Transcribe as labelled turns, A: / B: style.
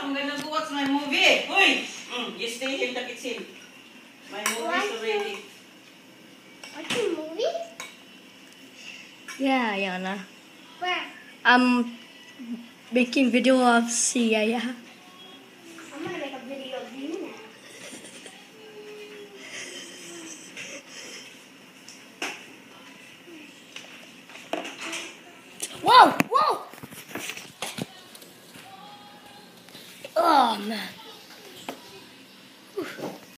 A: I'm gonna go watch my movie. Oi! You stay in the kitchen. My movie's already.
B: Watching movie?
C: Yeah, Yana.
B: Where?
C: I'm making video of Sia, yeah.
B: I'm gonna make a video of you now.
C: Whoa!